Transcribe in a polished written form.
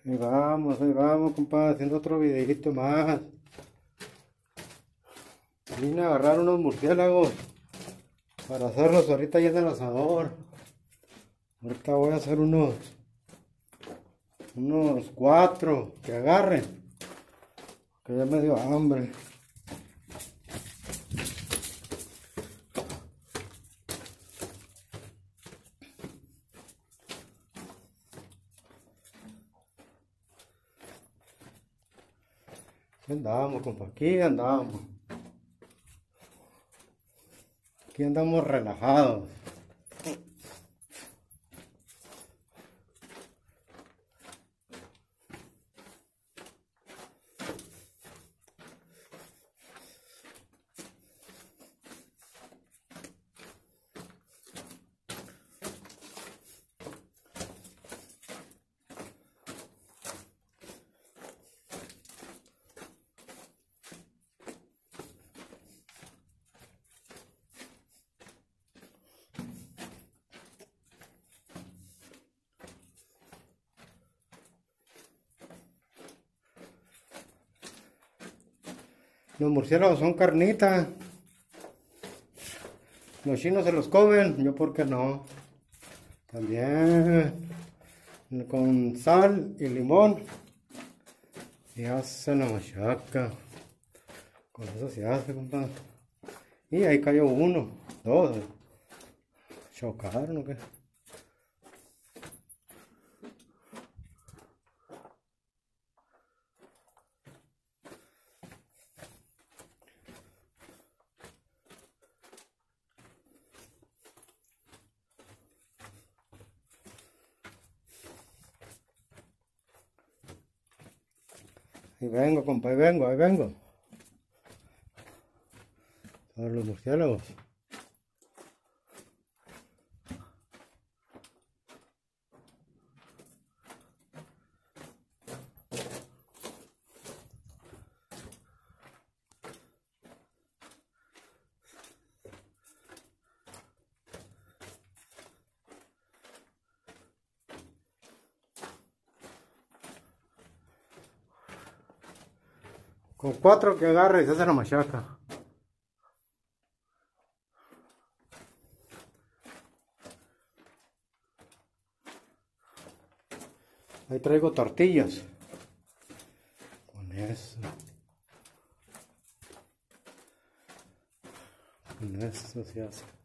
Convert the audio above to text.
Ahí vamos, compadre, haciendo otro videito más. Vine a agarrar unos murciélagos para hacerlos ahorita ya en el asador. Ahorita voy a hacer unos 4 que agarren, que ya me dio hambre. Aquí andamos, compa, aquí andamos. Aquí andamos relajados. Los murciélagos son carnitas. Los chinos se los comen, yo por qué no. También con sal y limón y hace la machaca. Con eso se hace, compadre. Y ahí cayó uno, 2. Chocaron o qué. Ahí vengo, compa, ahí vengo. Son los murciélagos. Con 4 que agarre y se hace la machaca. Ahí traigo tortillas. Con eso. Con eso se hace.